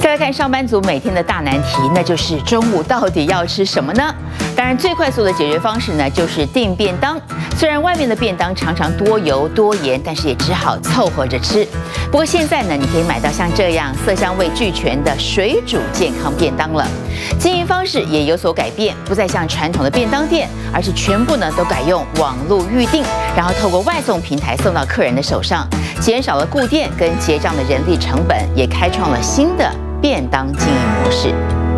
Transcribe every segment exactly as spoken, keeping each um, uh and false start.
再来看上班族每天的大难题，那就是中午到底要吃什么呢？当然，最快速的解决方式呢，就是订便当。虽然外面的便当常常多油多盐，但是也只好凑合着吃。不过现在呢，你可以买到像这样色香味俱全的水煮健康便当了。经营方式也有所改变，不再像传统的便当店，而是全部呢都改用网络预订，然后透过外送平台送到客人的手上，减少了顾店跟结账的人力成本，也开创了新的便当经营模式。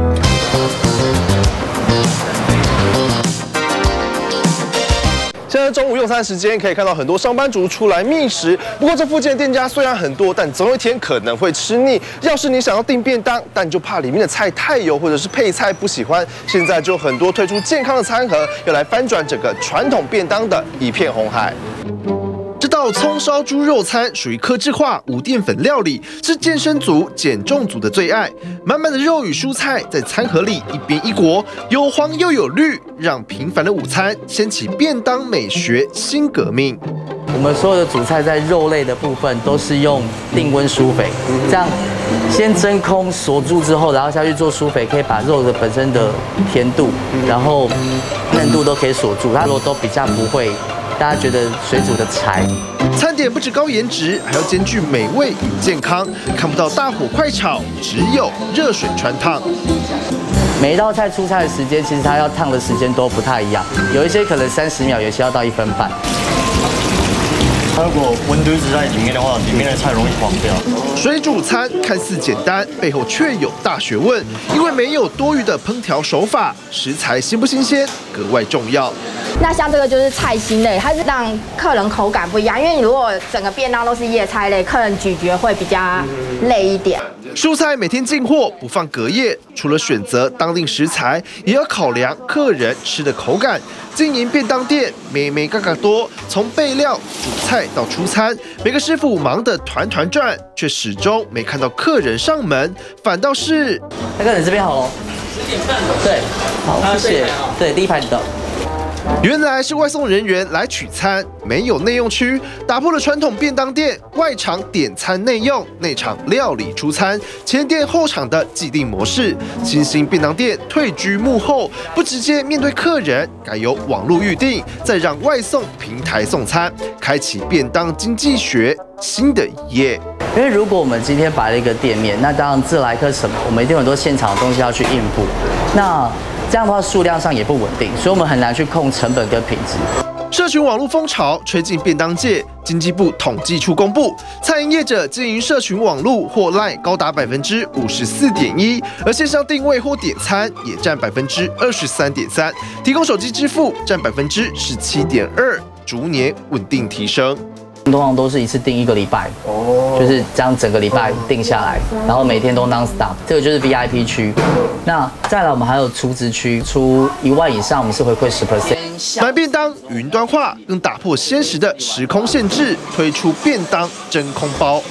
现在中午用餐时间，可以看到很多上班族出来觅食。不过这附近的店家虽然很多，但总有一天可能会吃腻。要是你想要订便当，但就怕里面的菜太油，或者是配菜不喜欢，现在就很多推出健康的餐盒，要来翻转整个传统便当的一片红海。这道葱烧猪肉餐属于客制化无淀粉料理，是健身族、减重族的最爱。满满的肉与蔬菜在餐盒里一边一国，有黄又有绿，让平凡的午餐掀起便当美学新革命。 我们所有的主菜在肉类的部分都是用定温舒肥，这样先真空锁住之后，然后下去做舒肥，可以把肉的本身的甜度，然后嫩度都可以锁住，它肉都比较不会。大家觉得水煮的柴， 餐点不止高颜值，还要兼具美味与健康。看不到大火快炒，只有热水穿烫。 每一道菜出菜的时间，其实它要烫的时间都不太一样，有一些可能三十秒，有些要到一分半。 它如果温度一直在里面的话，里面的菜容易黄掉。 水煮餐看似简单，背后却有大学问，因为没有多余的烹调手法，食材新不新鲜格外重要。 那像这个就是菜心类，它是让客人口感不一样，因为你如果整个便当都是叶菜类，客人咀嚼会比较累一点。 蔬菜每天进货不放隔夜，除了选择当令食材，也要考量客人吃的口感。经营便当店，美美嘎嘎多，从备料、煮菜到出餐，每个师傅忙得团团转，却始终没看到客人上门，反倒是大哥，你这边好喽，十点半对，好，谢谢，对，第一排你的。 原来是外送人员来取餐，没有内用区，打破了传统便当店外场点餐内用，内场料理出餐，前店后场的既定模式。新兴便当店退居幕后，不直接面对客人，改由网络预订，再让外送平台送餐，开启便当经济学新的一页。 因为如果我们今天摆了一个店面，那当然自来客什么，我们一定有很多现场的东西要去应付。那这样的话，数量上也不稳定，所以我们很难去控成本跟品质。 社群网络风潮吹进便当界，经济部统计处公布，餐饮业者经营社群网络或 LINE 高达百分之五十四点一，而线上订位或点餐也占百分之二十三点三，提供手机支付占百分之十七点二，逐年稳定提升。 通常都是一次订一个礼拜，哦，就是这样整个礼拜定下来，然后每天都 non stop， 这个就是 V I P 区。那再来我们还有储值区，出一万以上我们是回馈十 percent。 买便当云端化，更打破现实的时空限制，推出便当真空包。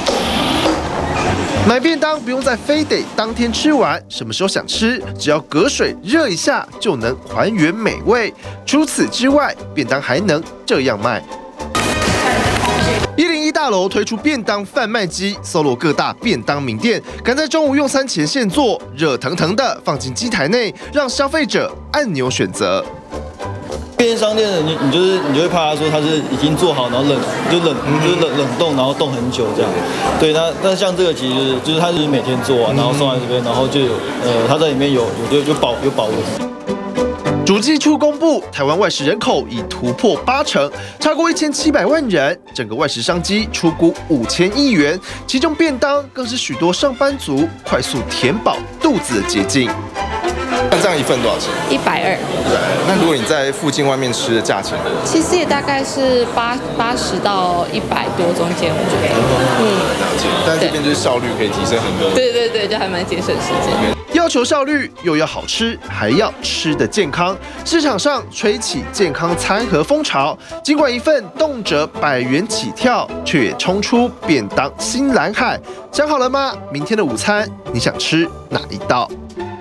买便当不用再非得当天吃完，什么时候想吃，只要隔水热一下就能还原美味。除此之外，便当还能这样卖。一零一大楼推出便当贩卖机，搜罗各大便当名店，赶在中午用餐前现做，热腾腾的放进机台内，让消费者按钮选择。 便利商店的你，你就是你就会怕他说他是已经做好，然后冷就冷就是冷冷冻，然后冻很久这样。对，那那像这个其实就是就是他是每天做啊，然后送来这边，然后就有呃他在里面有有有保有保温。 主计处公布，台湾外食人口已突破八成，超过一千七百万人，整个外食商机出估五千亿元，其中便当更是许多上班族快速填饱肚子的捷径。 那这样一份多少钱？ 一百二。 那如果你在附近外面吃的价钱， 其实也大概是八八十到一百多中间，我觉得。嗯， 了解。但是这边就是效率可以提升很多。 对对对，就还蛮节省时间。 要求效率，又要好吃，还要吃得健康。市场上吹起健康餐盒风潮，尽管一份动辄百元起跳，却也冲出便当新蓝海。想好了吗？明天的午餐你想吃哪一道？